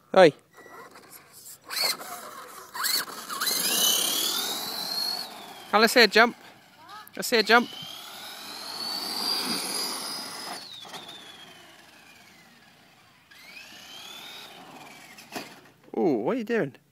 Oi. Come, let's see a jump. Let's see a jump. Ooh, what are you doing?